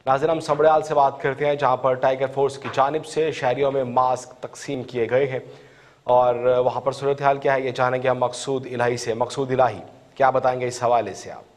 नाज़रीन, हम समड़ियाल से बात करते हैं, जहां पर टाइगर फोर्स की जानिब से शहरियों में मास्क तकसीम किए गए हैं और वहां पर सूरत हाल क्या है ये जानेंगे हम मकसूद इलाही से। मकसूद इलाही, क्या बताएंगे इस हवाले से आप?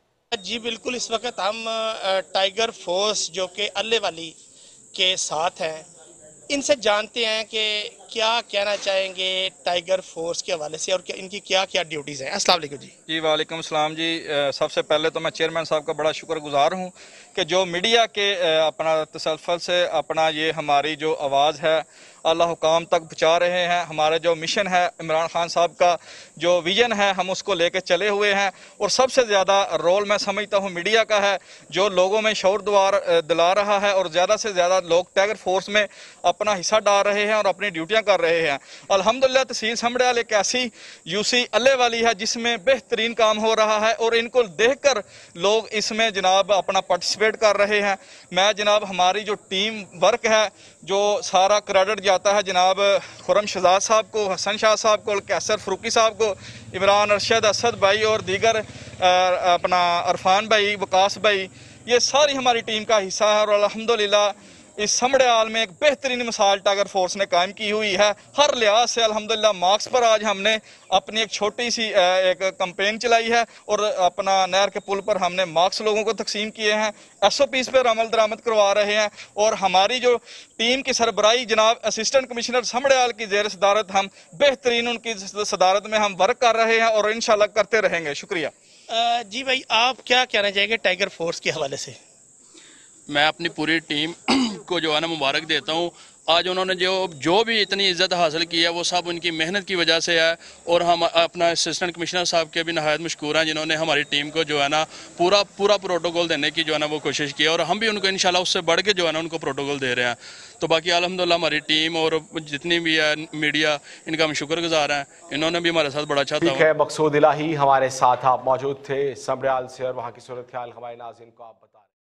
जी बिल्कुल, इस वक्त हम टाइगर फोर्स जो कि अल्ले वाली के साथ हैं, इनसे जानते हैं कि क्या कहना चाहेंगे टाइगर फोर्स के हवाले से और क्या इनकी क्या क्या ड्यूटीज़ हैं। अस्सलाम वालेकुम जी। जी वालेकुम सलाम जी। सबसे पहले तो मैं चेयरमैन साहब का बड़ा शुक्रगुजार हूँ कि जो मीडिया के अपना तसलसल से अपना ये हमारी जो आवाज़ है अल्लाह हुकाम तक पहुँचा रहे हैं। हमारा जो मिशन है, इमरान खान साहब का जो विज़न है, हम उसको लेकर चले हुए हैं। और सबसे ज़्यादा रोल मैं समझता हूँ मीडिया का है, जो लोगों में शऊर दिला रहा है और ज़्यादा से ज़्यादा लोग टाइगर फोर्स में अपना हिस्सा डाल रहे हैं और अपनी ड्यूटियाँ कर रहे हैं। अल्हम्दुलिल्लाह तहसील समड़ियाल एक ऐसी यूसी अल्ले वाली है जिसमें बेहतरीन काम हो रहा है और इनको देखकर लोग इसमें जनाब अपना पार्टिसिपेट कर रहे हैं। मैं जनाब हमारी जो टीम वर्क है, जो सारा क्रेडिट जाता है जनाब खुरम शहजाद साहब को, हसन शाह साहब को, कैसर फरूकी साहब को, इमरान अरशद असद भाई और दीगर अपना अरफान भाई, वकास भाई, ये सारी हमारी टीम का हिस्सा है। और अल्हम्दुलिल्लाह इस समड़ियाल में एक बेहतरीन मिसाल टाइगर फोर्स ने कायम की हुई है हर लिहाज से। अल्हम्दुलिल्लाह मार्क्स पर आज हमने अपनी एक छोटी सी एक कैंपेन चलाई है और अपना नहर के पुल पर हमने मार्क्स लोगों को तकसीम किए हैं, SOPs पर अमल दरामद करवा रहे हैं। और हमारी जो टीम की सरबराही जनाब असिस्टेंट कमिश्नर समड़ियाल की ज़ेर सदारत, हम बेहतरीन उनकी सदारत में हम वर्क कर रहे हैं और इंशाल्लाह करते रहेंगे। शुक्रिया। जी भाई, आप क्या कहना चाहेंगे टाइगर फोर्स के हवाले से? मैं अपनी पूरी टीम को जो है ना मुबारक देता हूँ। आज उन्होंने जो भी इतनी इज्जत हासिल की है वो सब उनकी मेहनत की वजह से है। और हम अपना असिस्टेंट कमिश्नर साहब के भी नहायत मशकूर हैं, जिन्होंने हमारी टीम को जो है ना पूरा प्रोटोकॉल देने की जो है ना वो कोशिश की है और हम भी उनको इंशाल्लाह उससे बढ़ के जो है ना उनको प्रोटोकॉल दे रहे हैं। तो बाकी अल्हम्दुलिल्लाह हमारी टीम और जितनी भी है मीडिया, इनका हम शुक्रगुजार हैं। इन्होंने भी हमारे साथ बड़ा अच्छा ठीक है, मकसूद इलाही हमारे साथ आप मौजूद थे समड़ियाल से और वहाँ की सूरत ख्याल हमारे नाज़रीन को आप बता